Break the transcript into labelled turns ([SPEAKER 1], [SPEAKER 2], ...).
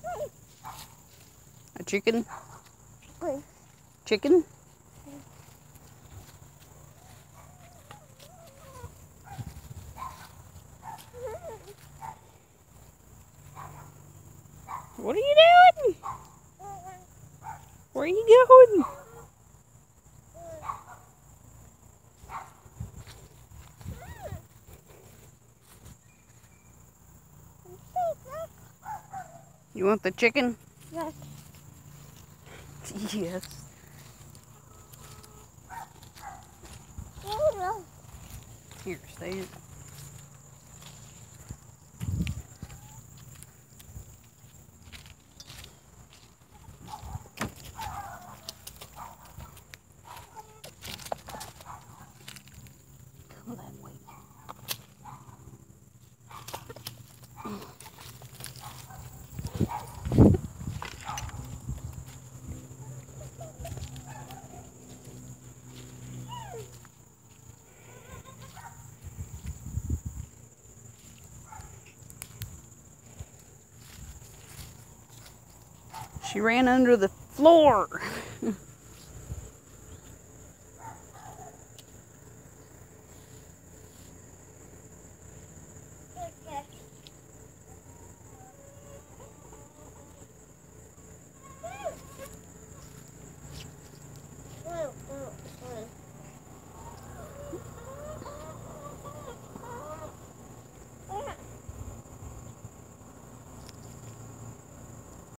[SPEAKER 1] A chicken? Chicken? What are you doing? Where are you going? You want the chicken?
[SPEAKER 2] Yes.
[SPEAKER 1] Yes. Here, stay in. Come that way. She ran under the floor.